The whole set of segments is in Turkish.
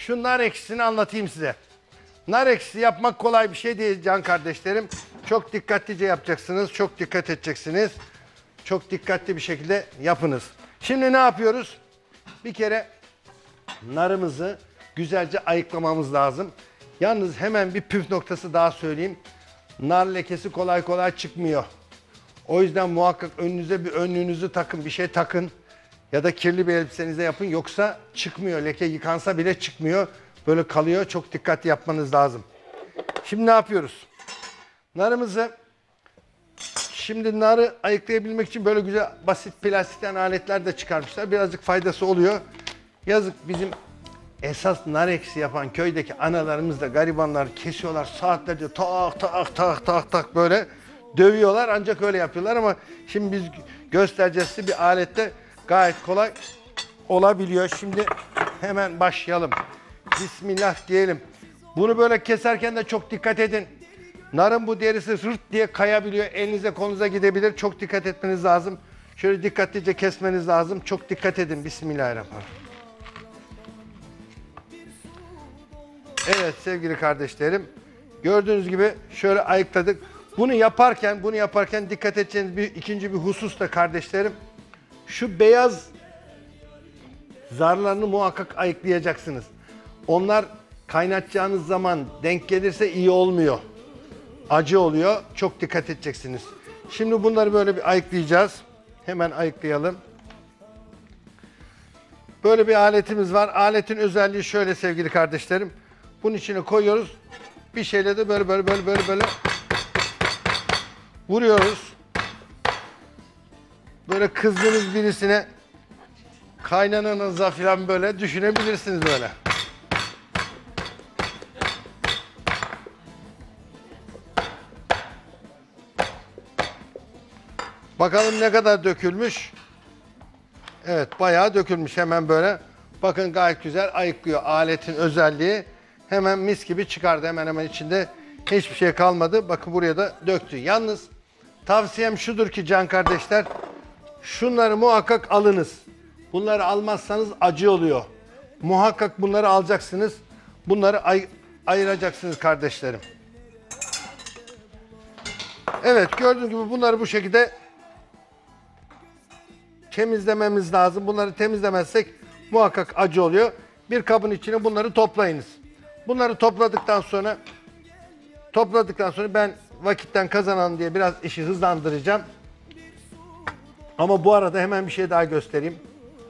şu nar ekşisini anlatayım size. Nar ekşisi yapmak kolay bir şey değil can kardeşlerim. Çok dikkatlice yapacaksınız, çok dikkat edeceksiniz. Çok dikkatli bir şekilde yapınız. Şimdi ne yapıyoruz? Bir kere narımızı güzelce ayıklamamız lazım. Yalnız hemen bir püf noktası daha söyleyeyim. Nar lekesi kolay kolay çıkmıyor. O yüzden muhakkak önünüze bir önlüğünüzü takın, bir şey takın. Ya da kirli bir elbisenize yapın. Yoksa çıkmıyor. Leke yıkansa bile çıkmıyor. Böyle kalıyor. Çok dikkatli yapmanız lazım. Şimdi ne yapıyoruz? Şimdi narı ayıklayabilmek için böyle güzel basit plastikten aletler de çıkarmışlar. Birazcık faydası oluyor. Yazık bizim esas nar ekşisi yapan köydeki analarımız da garibanlar kesiyorlar saatlerce tak tak tak tak tak böyle dövüyorlar ancak öyle yapıyorlar ama şimdi biz göstereceğiz size bir alette gayet kolay olabiliyor. Şimdi hemen başlayalım. Bismillah diyelim. Bunu böyle keserken de çok dikkat edin. Narın bu derisi rırt diye kayabiliyor. Elinize kolunuza gidebilir. Çok dikkat etmeniz lazım. Şöyle dikkatlice kesmeniz lazım. Çok dikkat edin. Bismillahirrahmanirrahim. Evet sevgili kardeşlerim. Gördüğünüz gibi şöyle ayıkladık. Bunu yaparken dikkat edeceğiniz ikinci bir husus da kardeşlerim. Şu beyaz zarlarını muhakkak ayıklayacaksınız. Onlar kaynatacağınız zaman denk gelirse iyi olmuyor. Acı oluyor. Çok dikkat edeceksiniz. Şimdi bunları böyle bir ayıklayacağız. Hemen ayıklayalım. Böyle bir aletimiz var. Aletin özelliği şöyle sevgili kardeşlerim. Bunun içine koyuyoruz. Bir şeyle de böyle vuruyoruz. Böyle kızdığınız birisine kaynananıza falan böyle düşünebilirsiniz böyle. Bakalım ne kadar dökülmüş. Evet bayağı dökülmüş hemen böyle. Bakın gayet güzel ayıklıyor aletin özelliği. Hemen mis gibi çıkardı hemen içinde hiçbir şey kalmadı. Bakın buraya da döktü. Yalnız tavsiyem şudur ki can kardeşler. Şunları muhakkak alınız. Bunları almazsanız acı oluyor. Muhakkak bunları alacaksınız. Bunları ayıracaksınız kardeşlerim. Evet gördüğünüz gibi bunları bu şekilde temizlememiz lazım. Bunları temizlemezsek muhakkak acı oluyor. Bir kabın içine bunları toplayınız. Bunları topladıktan sonra ben vakitten kazanalım diye biraz işi hızlandıracağım. Ama bu arada hemen bir şey daha göstereyim.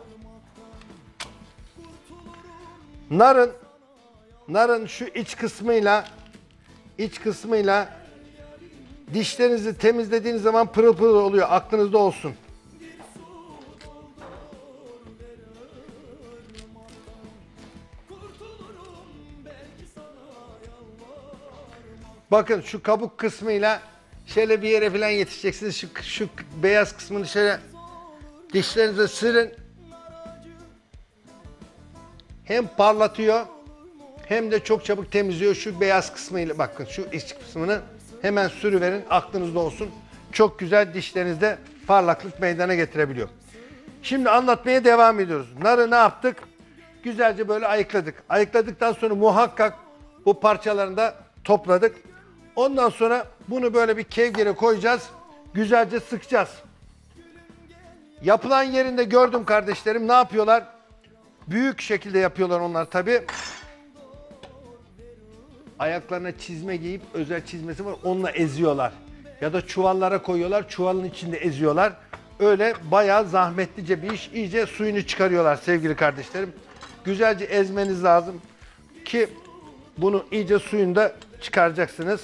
Narın şu iç kısmıyla dişlerinizi temizlediğiniz zaman pırıl pırıl oluyor. Aklınızda olsun. Bakın şu kabuk kısmıyla şöyle bir yere falan yetişeceksiniz. Şu beyaz kısmını şöyle dişlerinize sürün. Hem parlatıyor hem de çok çabuk temizliyor. Şu beyaz kısmıyla bakın şu iç kısmını hemen sürüverin aklınızda olsun. Çok güzel dişlerinizde parlaklık meydana getirebiliyor. Şimdi anlatmaya devam ediyoruz. Narı ne yaptık? Güzelce böyle ayıkladık. Ayıkladıktan sonra muhakkak bu parçalarını da topladık. Ondan sonra bunu böyle bir kevgire koyacağız. Güzelce sıkacağız. Yapılan yerinde gördüm kardeşlerim ne yapıyorlar? Büyük şekilde yapıyorlar onlar tabii. Ayaklarına çizme giyip özel çizmesi var onunla eziyorlar. Ya da çuvallara koyuyorlar çuvalın içinde eziyorlar. Öyle bayağı zahmetlice bir iş. İyice suyunu çıkarıyorlar sevgili kardeşlerim. Güzelce ezmeniz lazım ki bunu iyice suyunu da çıkaracaksınız.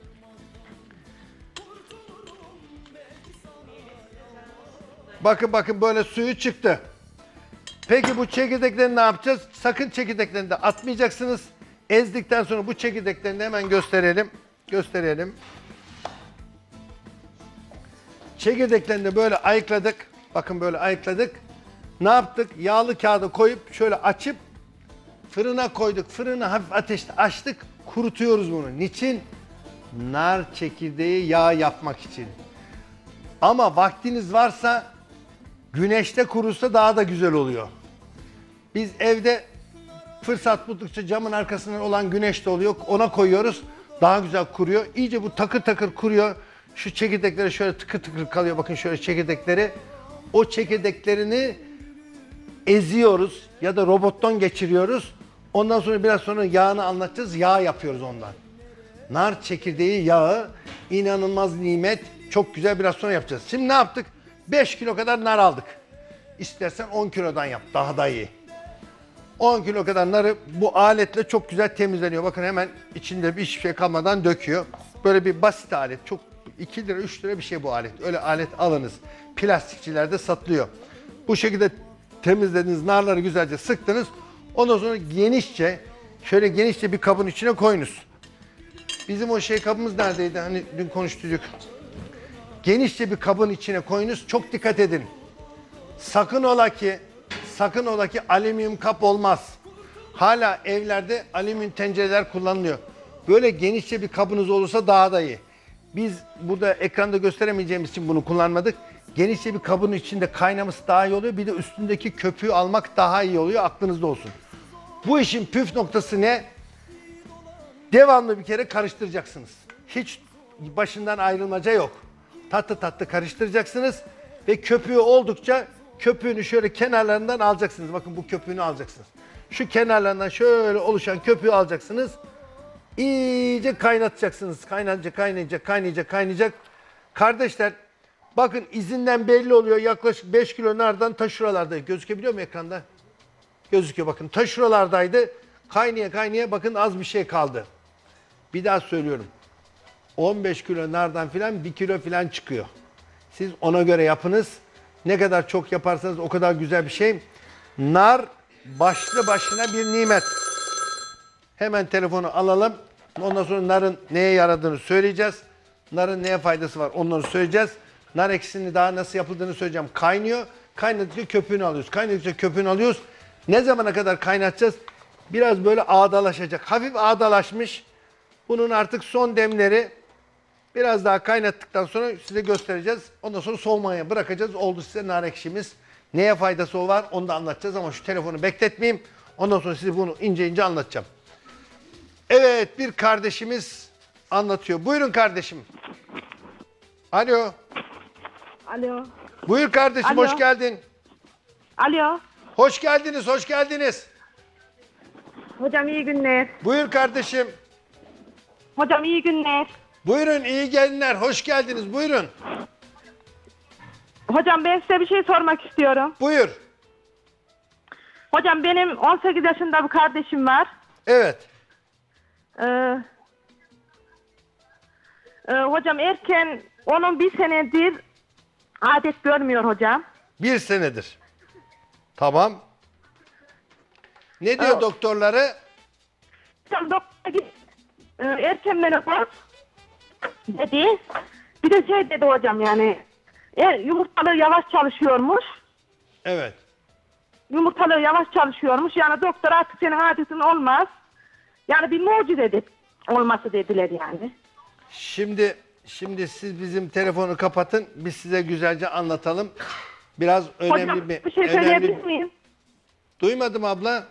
Bakın böyle suyu çıktı. Peki bu çekirdekleri ne yapacağız? Sakın çekirdeklerini de atmayacaksınız. Ezdikten sonra bu çekirdeklerini de hemen gösterelim. Çekirdeklerini de böyle ayıkladık. Bakın böyle ayıkladık. Ne yaptık? Yağlı kağıda koyup şöyle açıp fırına koyduk. Fırını hafif ateşte açtık. Kurutuyoruz bunu. Niçin? Nar çekirdeği yağ yapmak için. Ama vaktiniz varsa güneşte kurursa daha da güzel oluyor. Biz evde Fırsat buldukça camın arkasından olan güneş de oluyor. Ona koyuyoruz. Daha güzel kuruyor. İyice bu takır takır kuruyor. Şu çekirdekleri şöyle tıkır tıkır kalıyor. Bakın şöyle çekirdekleri. O çekirdeklerini eziyoruz ya da robottan geçiriyoruz. Ondan sonra biraz sonra yağını anlatacağız. Yağ yapıyoruz ondan. Nar çekirdeği yağı inanılmaz nimet. Çok güzel, biraz sonra yapacağız. Şimdi ne yaptık? 5 kilo kadar nar aldık. İstersen 10 kilodan yap. Daha da iyi. 10 kilo kadar narı bu aletle çok güzel temizleniyor. Bakın hemen içinde hiçbir şey kalmadan döküyor. Böyle bir basit alet. Çok 2 lira 3 lira bir şey bu alet. Öyle alet alınız. Plastikçilerde satılıyor. Bu şekilde temizlediğiniz narları güzelce sıktınız. Ondan sonra şöyle genişçe bir kabın içine koyunuz. Bizim o kabımız neredeydi? Hani dün konuştuk. Genişçe bir kabın içine koyunuz. Çok dikkat edin. Sakın ola ki alüminyum kap olmaz. Hala evlerde alüminyum tencereler kullanılıyor. Böyle genişçe bir kabınız olursa daha da iyi. Biz burada ekranda gösteremeyeceğimiz için bunu kullanmadık. Genişçe bir kabın içinde kaynaması daha iyi oluyor. Bir de üstündeki köpüğü almak daha iyi oluyor. Aklınızda olsun. Bu işin püf noktası ne? Devamlı bir kere karıştıracaksınız. Hiç başından ayrılmaca yok. Tatlı tatlı karıştıracaksınız ve köpüğü oldukça köpüğünü şöyle kenarlarından alacaksınız. Bakın bu köpüğünü alacaksınız. Şu kenarlarından şöyle oluşan köpüğü alacaksınız. İyice kaynatacaksınız. Kaynayacak. Kardeşler bakın izinden belli oluyor. Yaklaşık 5 kilo nardan ta şuralarda. Gözükebiliyor mu ekranda? Gözüküyor bakın. Ta şuralardaydı. Kaynaya bakın az bir şey kaldı. Bir daha söylüyorum. 15 kilo nardan filan 1 kilo filan çıkıyor. Siz ona göre yapınız. Ne kadar çok yaparsanız o kadar güzel bir şey. Nar başlı başına bir nimet. Hemen telefonu alalım. Ondan sonra narın neye yaradığını söyleyeceğiz. Narın neye faydası var onları söyleyeceğiz. Nar ekşisini daha nasıl yapıldığını söyleyeceğim. Kaynıyor. Kaynadıkça köpüğünü alıyoruz. Ne zamana kadar kaynatacağız? Biraz böyle ağdalaşacak. Hafif ağdalaşmış. Bunun artık son demleri. Biraz daha kaynattıktan sonra size göstereceğiz. Ondan sonra soğumaya bırakacağız. Oldu size nar ekşimiz. Neye faydası var onu da anlatacağız ama şu telefonu bekletmeyeyim. Ondan sonra size bunu ince ince anlatacağım. Evet, bir kardeşimiz anlatıyor. Buyurun kardeşim. Alo. Alo. Buyur kardeşim, Alo. hoş geldin. Alo. Hoş geldiniz. Hocam iyi günler. Buyur kardeşim. Hocam iyi günler. Buyurun, iyi gelinler, hoş geldiniz. Buyurun. Hocam ben size bir şey sormak istiyorum. Buyur. Hocam benim 18 yaşında bir kardeşim var. Evet. Hocam erken onun bir senedir adet görmüyor hocam. 1 senedir. Tamam. Ne diyor Evet. doktorları? Hocam doktora git. Erken menopoz dedi. Bir de şey dedi hocam yani. Yumurtalığı yavaş çalışıyormuş. Evet. Yumurtalığı yavaş çalışıyormuş. Yani doktor artık senin adetin olmaz. Yani bir mucize olması dediler yani. Şimdi siz bizim telefonu kapatın. Biz size güzelce anlatalım. Biraz önemli Hocam bir şey söyleyebilir miyim? Duymadım abla.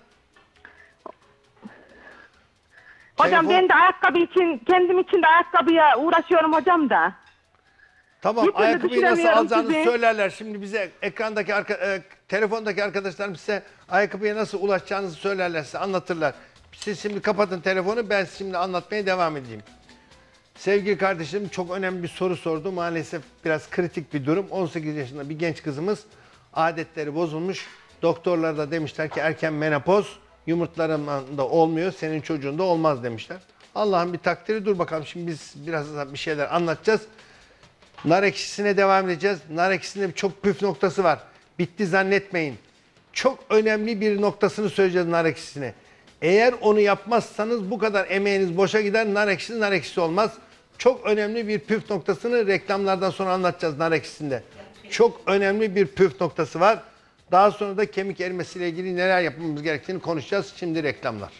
Hocam Telefon- ben de ayakkabı için, kendim için de ayakkabıya uğraşıyorum hocam da. Tamam, Bir türlü ayakkabıyı nasıl düşüremiyorum alacağınızı sizi. söylerler. Şimdi bize ekrandaki telefondaki arkadaşlarım size ayakkabıya nasıl ulaşacağınızı söylerler, size anlatırlar. Siz şimdi kapatın telefonu, ben şimdi anlatmaya devam edeyim. Sevgili kardeşim çok önemli bir soru sordu. Maalesef biraz kritik bir durum. 18 yaşında bir genç kızımız, adetleri bozulmuş. Doktorlar da demişler ki erken menopoz, yumurtlarında olmuyor, senin çocuğunda olmaz demişler. Allah'ın bir takdiri, dur bakalım şimdi biz biraz bir şeyler anlatacağız. Nar ekşisine devam edeceğiz. Nar ekşisinde çok püf noktası var. Bitti zannetmeyin. Çok önemli bir noktasını söyleyeceğiz nar ekşisine. Eğer onu yapmazsanız bu kadar emeğiniz boşa gider. Nar ekşisi olmaz. Çok önemli bir püf noktasını reklamlardan sonra anlatacağız nar ekşisinde. Çok önemli bir püf noktası var. Daha sonra da kemik erimesiyle ilgili neler yapmamız gerektiğini konuşacağız. Şimdi reklamlar.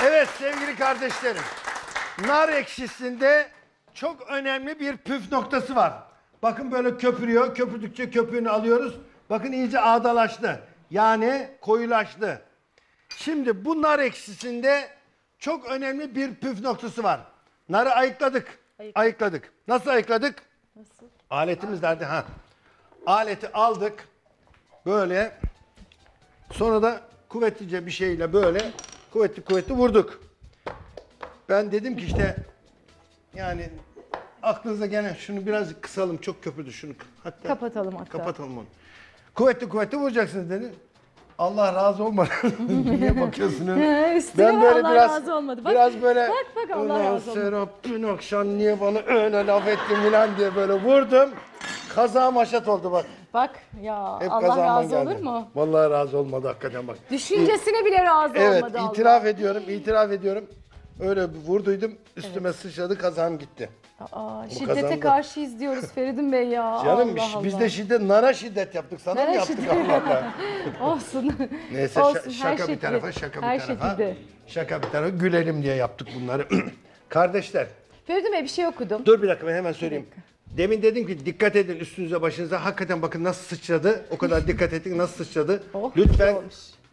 Evet sevgili kardeşlerim. Nar ekşisinde çok önemli bir püf noktası var. Bakın böyle köpürüyor. Köpürdükçe köpüğünü alıyoruz. Bakın iyice ağdalaştı. Yani koyulaştı. Şimdi bu nar ekşisinde çok önemli bir püf noktası var. Narı ayıkladık. Ayıkladık. Nasıl ayıkladık? Nasıl? Aletimiz nerede? Ha. Aleti aldık. Böyle. Sonra da kuvvetlice bir şeyle böyle kuvvetli vurduk. Ben dedim ki işte yani aklınıza gelen şunu biraz kısalım, çok köpürdü şunu. Hatta Kapatalım hatta. kapatalım onu. Kuvvetli vuracaksınız dedi. Allah razı olmadı. Niye bakıyorsun öyle? Üstüne Allah razı olmadı. Bak, biraz böyle bak Allah "Ulan razı olmadı." Serap dün akşam niye bana öyle laf ettin filan diye böyle vurdum. Kazağım haşat oldu bak. Bak ya Hep Allah kazağımdan razı geldi. olur mu? Vallahi razı olmadı hakikaten bak. Düşüncesine bile razı Evet, olmadı Allah. itiraf ediyorum. Öyle bir vurduydum, üstüme sıçradı, kazağım gitti. Aa, şiddete kazandı. karşıyız diyoruz Feridun Bey ya. Canım Allah biz Allah. de nara şiddet yaptık. Sana mı Nara yaptık şiddet. Allah Allah? Olsun. Neyse Olsun, her şaka bir şekilde. tarafa, şaka Her bir tarafa. şekilde. Şaka bir tarafa, gülelim diye yaptık bunları. Kardeşler, Feridun Bey bir şey okudum. dur bir dakika ben hemen söyleyeyim. Demin dedim ki dikkat edin üstünüze başınıza. Hakikaten bakın nasıl sıçradı. O kadar dikkat ettik nasıl sıçradı. Oh, Lütfen güzel olmuş.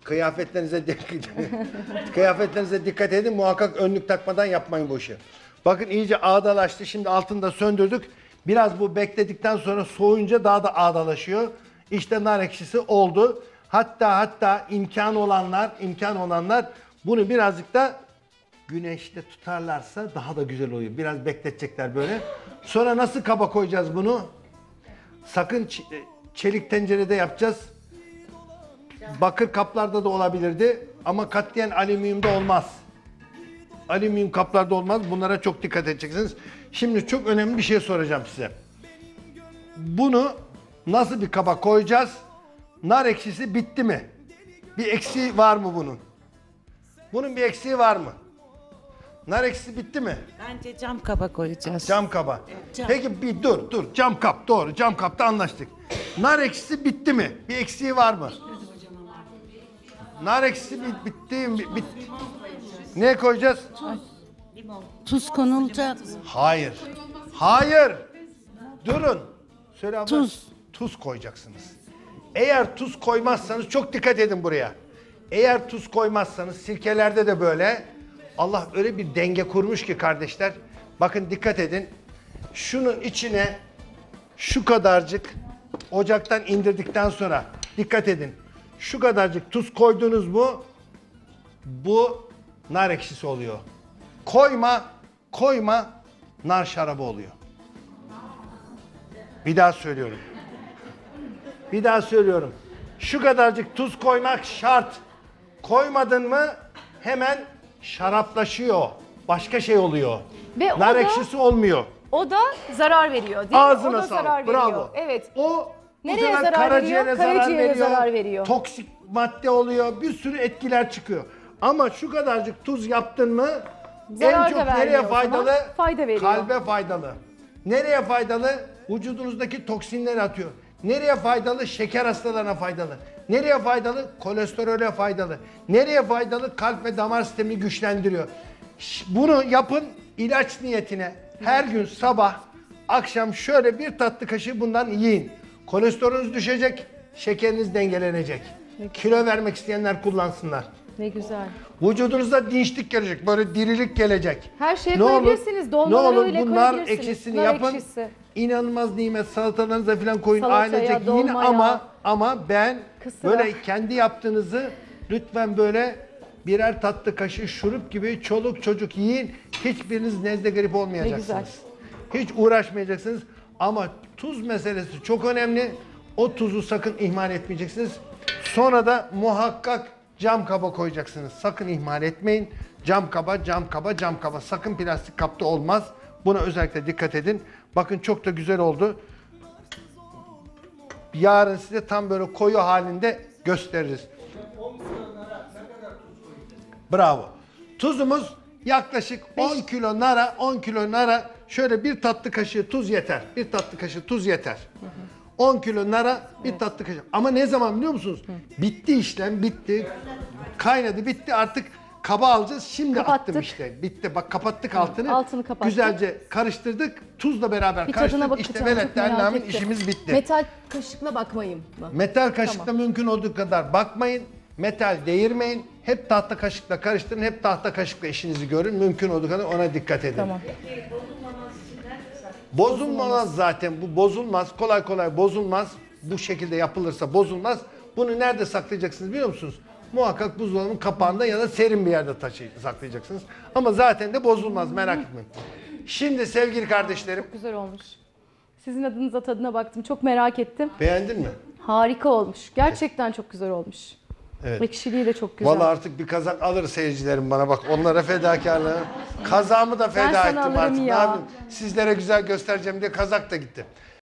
kıyafetlerinize dikkat edin. Muhakkak önlük takmadan yapmayın bu işi. Bakın iyice ağdalaştı. Şimdi altını da söndürdük. Biraz bu bekledikten sonra soğuyunca daha da ağdalaşıyor. İşte nar ekşisi oldu. Hatta imkan olanlar bunu birazcık da güneşte tutarlarsa daha da güzel oluyor. Biraz bekletecekler böyle. Sonra nasıl kaba koyacağız bunu? Sakın çelik tencerede yapacağız. Bakır kaplarda da olabilirdi ama katiyen alüminyumda olmaz. Alüminyum kaplarda olmaz. Bunlara çok dikkat edeceksiniz. Şimdi çok önemli bir şey soracağım size. Bunu nasıl bir kaba koyacağız? Nar ekşisi bitti mi? Bir eksiği var mı bunun? Bunun bir eksiği var mı? Nar ekşisi bitti mi? Bence cam kaba koyacağız. Cam kaba. Cam. Peki bir dur. Cam kap doğru. Cam kapta anlaştık. Nar ekşisi bitti mi? Bir eksiği var mı? Nar ekşisi bitti mi? Ne koyacağız? Tuz konulacak. Hayır. Durun. Söyle abla. Tuz. Tuz koyacaksınız. Eğer tuz koymazsanız çok dikkat edin buraya. Eğer tuz koymazsanız sirkelerde de böyle Allah öyle bir denge kurmuş ki kardeşler. Bakın dikkat edin. Şunun içine şu kadarcık ocaktan indirdikten sonra dikkat edin. Şu kadarcık tuz koydunuz mu bu nar ekşisi oluyor. Koyma nar şarabı oluyor. Bir daha söylüyorum. Şu kadarcık tuz koymak şart. Koymadın mı hemen şaraplaşıyor. Başka şey oluyor. Ve o nar da- ekşisi olmuyor. O da zarar veriyor değil mi? Ağzına O da sağlık. zarar Bravo. veriyor. Evet. O bu Nereye sefer zarar karaciğere veriyor? Karaciğere zarar veriyor. Toksik madde oluyor. Bir sürü etkiler çıkıyor. Ama şu kadarcık tuz yaptın mı Zarar en da çok vermiyor nereye o zaman. faydalı? Fayda veriyor. Kalbe faydalı. Nereye faydalı? Vücudunuzdaki toksinleri atıyor. Nereye faydalı? Şeker hastalarına faydalı. Nereye faydalı? Kolesterole faydalı. Nereye faydalı? Kalp ve damar sistemini güçlendiriyor. Bunu yapın ilaç niyetine. Her gün sabah, akşam şöyle bir tatlı kaşığı bundan yiyin. Kolesterolünüz düşecek, şekeriniz dengelenecek. Kilo vermek isteyenler kullansınlar. Ne güzel. Vücudunuzda dinçlik gelecek, böyle dirilik gelecek. Her şeye Ne olur- koyabilirsiniz, dolmalara Ne olur öyle bu nar koyabilirsiniz. ekşisini Nar yapın. ekşisi. İnanılmaz nimet, salatalarınıza falan koyun, Salataya, ailecek yiyin dolmaya. ama ben Kısıra. böyle kendi yaptığınızı lütfen böyle birer tatlı kaşığı şurup gibi çoluk çocuk yiyin. Hiçbiriniz nezle grip olmayacaksınız. Hiç uğraşmayacaksınız. Ama tuz meselesi çok önemli. O tuzu sakın ihmal etmeyeceksiniz. Sonra da muhakkak cam kaba koyacaksınız. Sakın ihmal etmeyin. Cam kaba. Sakın plastik kapta olmaz. Buna özellikle dikkat edin. Bakın çok da güzel oldu. Yarın size tam böyle koyu halinde gösteririz. Bravo. Tuzumuz yaklaşık 10 kilo nara şöyle bir tatlı kaşığı tuz yeter. Bir tatlı kaşığı tuz yeter. 10 kilo nara bir tatlı kaşığı. Ama ne zaman biliyor musunuz? Bitti işlem, bitti. Kaynadı, bitti. Artık kaba alacağız. Şimdi Kapattık. attım işte. Bitti. Bak kapattık altını. altını kapattık. Güzelce karıştırdık. Tuzla beraber Bir tadına karıştırdık. İşte bakacağım. velet Çok merak dernamin ettim. işimiz bitti. Metal kaşıkla bakmayayım mı? Metal kaşıkla mümkün olduğu kadar bakmayın. Metal değirmeyin. Hep tahta kaşıkla karıştırın. Hep tahta kaşıkla işinizi görün. Mümkün olduğu kadar ona dikkat edin. Tamam. Bozulmaz zaten. Bu bozulmaz. Kolay kolay bozulmaz. Bu şekilde yapılırsa bozulmaz. Bunu nerede saklayacaksınız biliyor musunuz? Muhakkak buzdolabının kapağında ya da serin bir yerde saklayacaksınız. Ama zaten de bozulmaz, merak etmeyin. Şimdi sevgili kardeşlerim, Güzel olmuş. Sizin adınıza tadına baktım. Çok merak ettim. beğendin mi? Harika olmuş. Gerçekten çok güzel olmuş. Evet. Ekşiliği de çok güzel. Vallahi artık bir kazak alır seyircilerim bana, bak onlara fedakarlığı. Kazağımı da feda sana ettim alırım artık. ya. Ne yapayım? Sizlere güzel göstereceğim diye kazak da gitti.